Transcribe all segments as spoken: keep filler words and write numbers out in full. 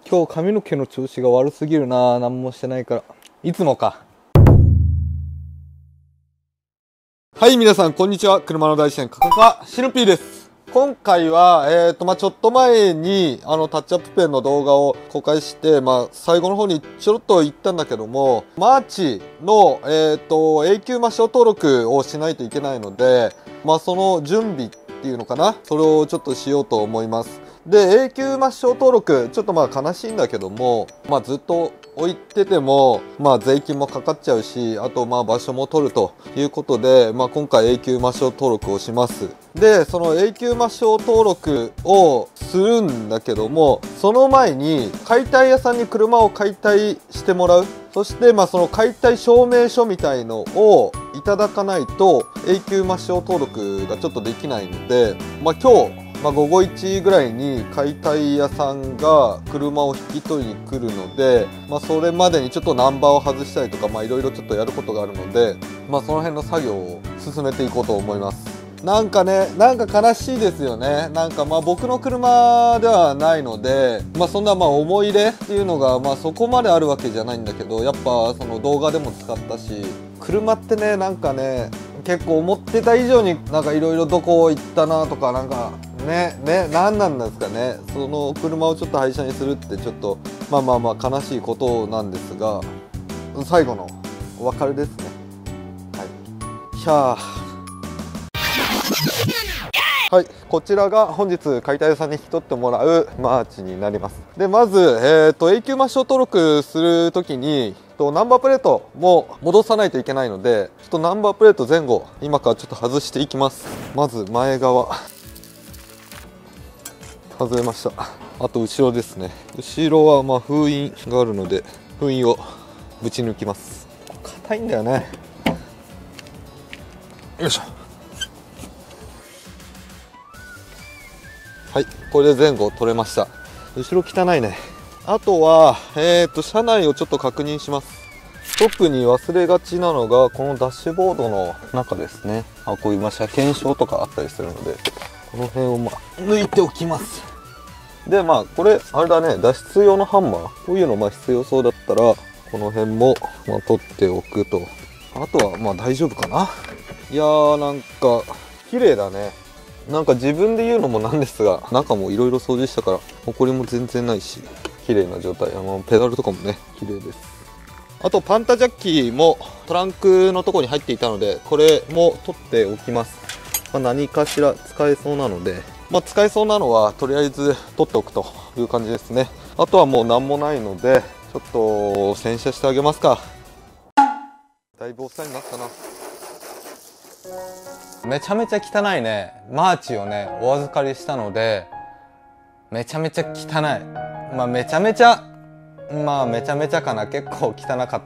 今日髪の毛の調子が悪すぎるな。何もしてないから。いつもか。はい、皆さん、こんにちは。車の大自然、カカカ、シヌピーです。今回は、えっと、まあ、ちょっと前に、あの、タッチアップペンの動画を公開して、まあ、最後の方にちょろっと言ったんだけども、マーチの、えっと、永久抹消登録をしないといけないので、まあ、その準備っていうのかな、それをちょっとしようと思います。で、永久抹消登録、ちょっとまあ悲しいんだけども、まあずっと置いてても、まあ税金もかかっちゃうし、あとまあ場所も取るということで、まあ今回永久抹消登録をします。で、その永久抹消登録をするんだけども、その前に解体屋さんに車を解体してもらう。そしてまあその解体証明書みたいのをいただかないと永久抹消登録がちょっとできないので、まあ今日、まあ、午後いちじぐらいに解体屋さんが車を引き取りに来るので、まあ、それまでにちょっとナンバーを外したりとか、まあいろいろちょっとやることがあるので、まあその辺の作業を進めていこうと思います。なんかね、なんか悲しいですよね。なんかまあ僕の車ではないので、まあそんなまあ思い入れっていうのがまあそこまであるわけじゃないんだけど、やっぱその動画でも使ったし、車ってね、なんかね、結構思ってた以上になんかいろいろどこ行ったなとか、なんかね、ね、何なんですかね。その車をちょっと廃車にするってちょっと、まあまあまあ悲しいことなんですが、最後のお別れですね。はい。ひゃー。はい、こちらが本日解体屋さんに引き取ってもらうマーチになります。で、まず、えーと、永久抹消登録するときに、ナンバープレートも戻さないといけないので、ちょっとナンバープレート前後、今からちょっと外していきます。まず前側。外れました。あと後ろですね。後ろはまあ封印があるので、封印をぶち抜きます。硬いんだよね。よいしょ。はい、これで前後取れました。後ろ汚いね。あとは、えーと、車内をちょっと確認します。特に忘れがちなのが、このダッシュボードの中ですね。あ、こういうまあ車検証とかあったりするので、この辺をまあ抜いておきます。で、まあ、これ、あれだね、脱出用のハンマー。こういうのまあ必要そうだったら、この辺もまあ取っておくと。あとはまあ大丈夫かな。いやー、なんか、綺麗だね。なんか自分で言うのもなんですが、中もいろいろ掃除したから、埃も全然ないし、綺麗な状態。あの、ペダルとかもね、綺麗です。あと、パンタジャッキーもトランクのところに入っていたので、これも取っておきます。まあ、何かしら使えそうなので、まあ、使えそうなのはとりあえず取っておくという感じですね。あとはもう何もないので、ちょっと洗車してあげますか。だいぶお世話になったな。めちゃめちゃ汚いね。マーチをね、お預かりしたので、めちゃめちゃ汚い。まあめちゃめちゃ、まあめちゃめちゃかな。結構汚かった。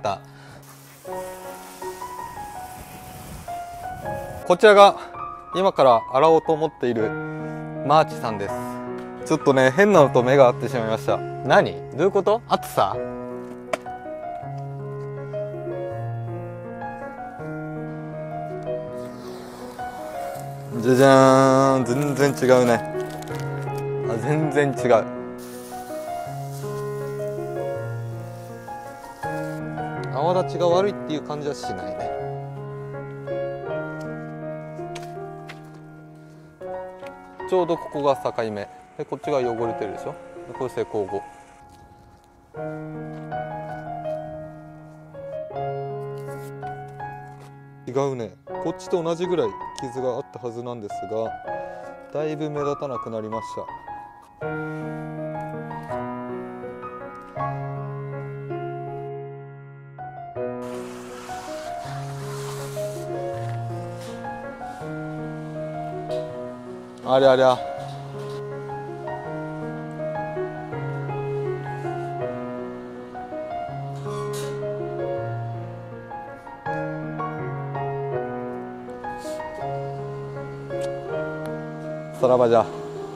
こちらが今から洗おうと思っているマーチさんです。ちょっとね、変なのと目が合ってしまいました。何？どういうこと？暑さ？じゃじゃーん、全然違うね。あ、全然違う。泡立ちが悪いっていう感じはしないね。ちょうどここが境目で、こっちが汚れてるでしょ。でこれ施工後。違うね。こっちと同じぐらい傷があったはずなんですが、だいぶ目立たなくなりました。ありゃりゃ。さらばじゃ。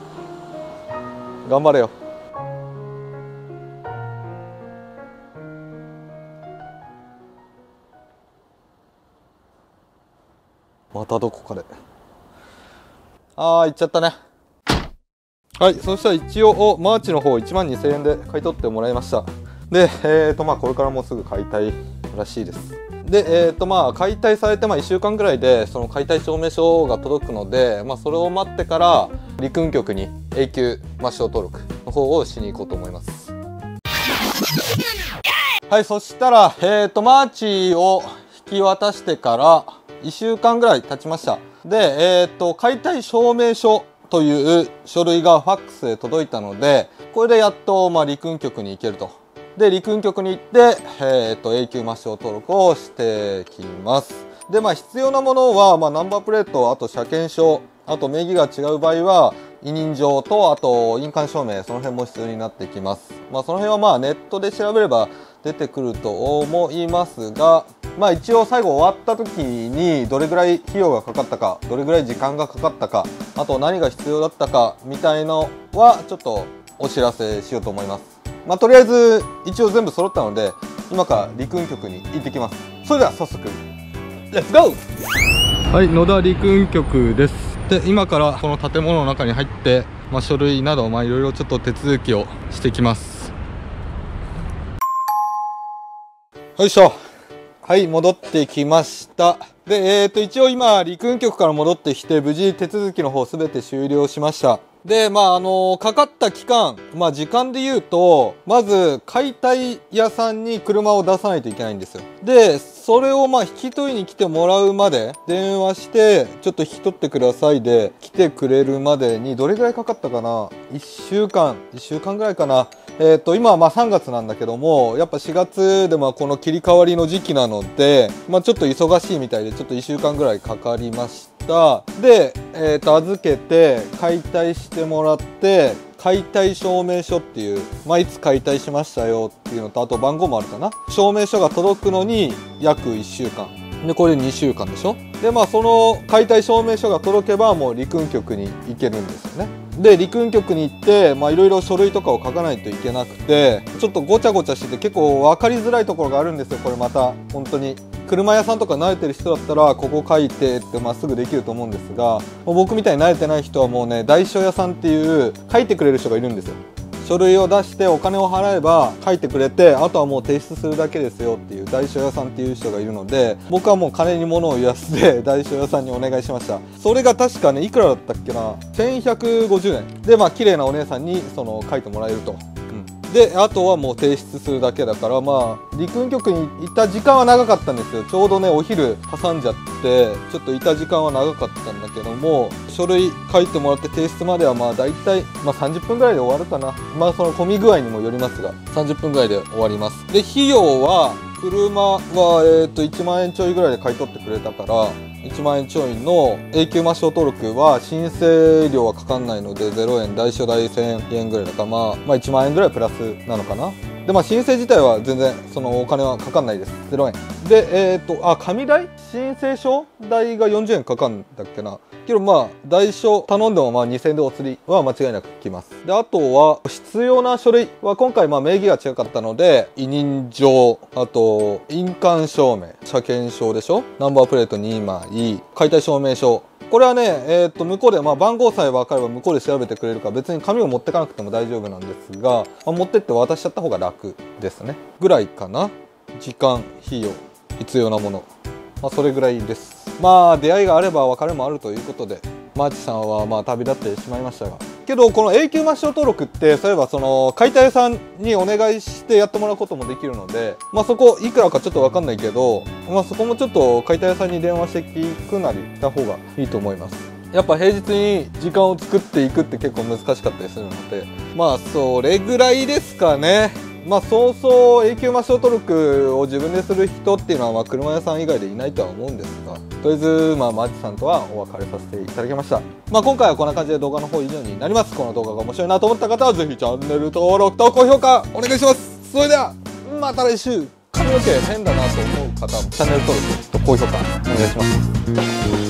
頑張れよ。またどこかで。ああ、行っちゃったね。 はい、そしたら一応マーチの方いちまんにせんえんで買い取ってもらいました。で、えーとまあこれからもうすぐ解体らしいです。で、えーとまあ解体されてまあいっしゅうかんぐらいでその解体証明書が届くので、まあそれを待ってから陸運局に永久抹消登録の方をしに行こうと思います。はい、そしたら、えーとマーチを引き渡してからいっしゅうかんぐらい経ちました。で、えーと解体証明書という書類がファックスで届いたので、これでやっとまあ陸運局に行けると。で、陸運局に行って、えー、と永久抹消登録をしてきます。で、まあ必要なものは、まあ、ナンバープレート、あと車検証、あと名義が違う場合は委任状と、あと印鑑証明、その辺も必要になってきます。まあその辺はまあネットで調べれば出てくると思いますが、まあ一応最後終わった時にどれぐらい費用がかかったか、どれぐらい時間がかかったか、あと何が必要だったかみたいのはちょっとお知らせしようと思います。まあとりあえず一応全部揃ったので、今から陸運局に行ってきます。それでは早速レッツゴー。はい、野田陸運局です。で、今からこの建物の中に入って、まあ、書類などまあいろいろちょっと手続きをしてきます。よいしょ。はい、戻ってきました。で、えーと一応今陸運局から戻ってきて無事手続きの方すべて終了しました。で、まあ、あのかかった期間、まあ、時間で言うと、まず、解体屋さんに車を出さないといけないんですよ。で、それをまあ、引き取りに来てもらうまで、電話して、ちょっと引き取ってくださいで、来てくれるまでに、どれぐらいかかったかな ?いっしゅうかん、いっしゅうかんぐらいかな。えっと、今はまあさんがつなんだけども、やっぱしがつでまあこの切り替わりの時期なので、まあちょっと忙しいみたいで、ちょっといっしゅうかんぐらいかかりました。で、えっと、預けて、解体してもらって、解体証明書っていう、まあいつ解体しましたよっていうのと、あと番号もあるかな。証明書が届くのに約いっしゅうかん。で、これにしゅうかんでしょ。で、まあその解体証明書が届けばもう陸運局に行けるんですよね。で、陸運局に行って、まあいろいろ書類とかを書かないといけなくて、ちょっとごちゃごちゃしてて結構分かりづらいところがあるんですよ、これまた。本当に。車屋さんとか慣れてる人だったら、ここ書いてってまっすぐできると思うんですが、もう僕みたいに慣れてない人はもうね、代書屋さんっていう書いてくれる人がいるんですよ。書類を出してお金を払えば書いてくれて、あとはもう提出するだけですよっていう代書屋さんっていう人がいるので、僕はもう金に物を言わせて代書屋さんにお願いしました。それが確かね、いくらだったっけな、せんひゃくごじゅうえんで、まあ綺麗なお姉さんにその書いてもらえると。で、あとはもう提出するだけだから、まあ陸運局にいた時間は長かったんですよ。ちょうどね、お昼挟んじゃってちょっといた時間は長かったんだけども、書類書いてもらって提出まではまあ大体、まあ、さんじゅっぷんぐらいで終わるかな。まあその混み具合にもよりますがさんじゅっぷんぐらいで終わります。で、費用は車はえっといちまんえんちょいぐらいで買い取ってくれたから、いちまんえんちょいの永久抹消登録は申請料はかかんないのでゼロえん、代書代せんえんぐらいだから、まあ、まあいちまんえんぐらいプラスなのかな。で、まあ申請自体は全然そのお金はかかんないです。ゼロえんで、えっとあ紙代、申請書代がよんじゅうえんかかんだっけな。けどまあ代書頼んでもまあにせんえんでお釣りは間違いなく来ます。で、あとは必要な書類は今回まあ名義が違かったので、委任状、あと印鑑証明、車検証でしょ、ナンバープレートにまい、解体証明書、これはね、えー、と向こうで、まあ、番号さえ分かれば向こうで調べてくれるから、別に紙を持ってかなくても大丈夫なんですが、まあ、持ってって渡しちゃった方が楽ですねぐらいかな。時間、費用、必要なもの、まあ、それぐらいです。まあ出会いがあれば別れもあるということで、マーチさんはまあ旅立ってしまいましたが、けどこの永久抹消登録ってそういえばその解体屋さんにお願いしてやってもらうこともできるので、まあそこいくらかちょっと分かんないけど、まあそこもちょっと解体屋さんに電話して聞くなりした方がいいと思います。やっぱ平日に時間を作っていくって結構難しかったりするので、まあそれぐらいですかね。まあそうそう永久抹消登録を自分でする人っていうのはまあ車屋さん以外でいないとは思うんですが、とりあえずまあマーチさんとはお別れさせていただきました。まあ今回はこんな感じで動画の方以上になります。この動画が面白いなと思った方はぜひチャンネル登録と高評価お願いします。それではまた来週。髪の毛変だなと思う方もチャンネル登録と高評価お願いします。